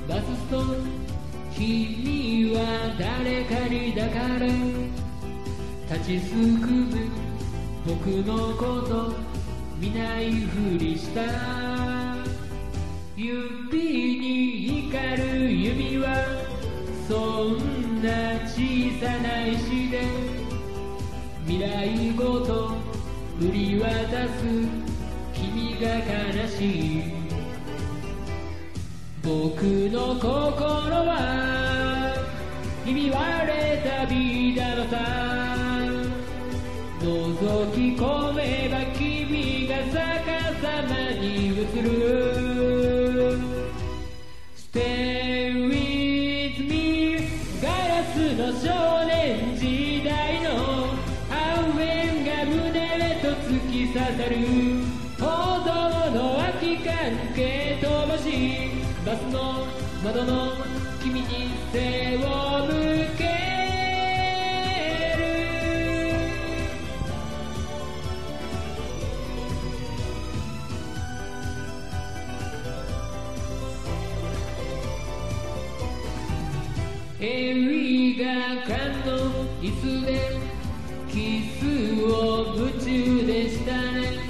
バススト君は誰かに抱かれ立ちすくむ僕のこと見ないふりした指に光る指輪そんな小さな石で未来ごと売り渡す君が悲しい僕の心はひび割れたビー玉さ覗き込めば君が逆さまに映る Stay with me ガラスの少年時代の半円が胸へと突き刺さる歩道の脇関係飛ばしバスの窓の君に背を向ける映画館の椅子でキスを夢中でしたね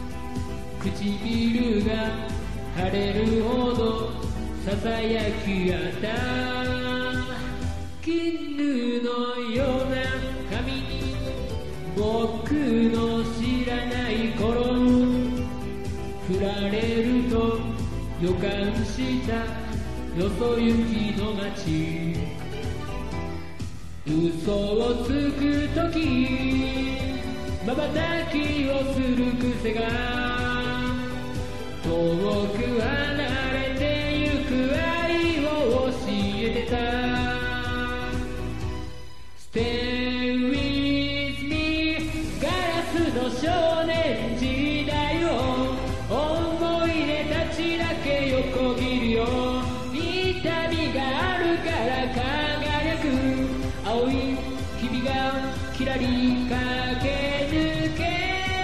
唇が腫れるほどささやき合った絹のような髪に僕の知らない頃振られると予感したよそ行きの街嘘をつくとき瞬きをする癖が遠く離れてゆく愛を教えてた Stay with me ガラスの少年時代を思い出たちだけ横切るよ痛みがあるから輝く青い日々がきらり駆け抜け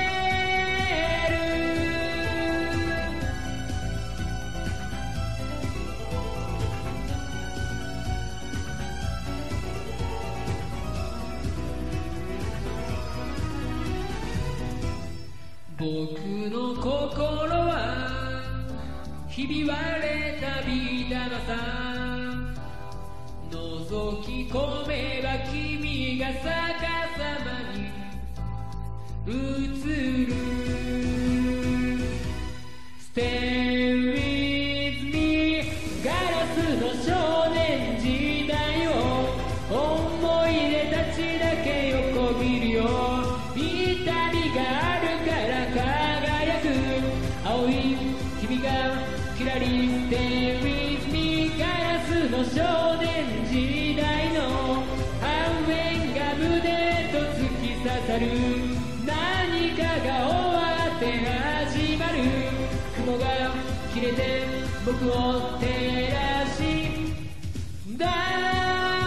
僕の心はひび割れたビー玉さ覗き込めば君が逆さまに映る Stay with me ガラスの少年時代を思い出たちだけ横切るよ痛みがあるから輝く青い君がキラリ Stay with me ガラスの少年時代の半円が胸へと突き刺さる何かが終わって始まる雲が切れて僕を照らし出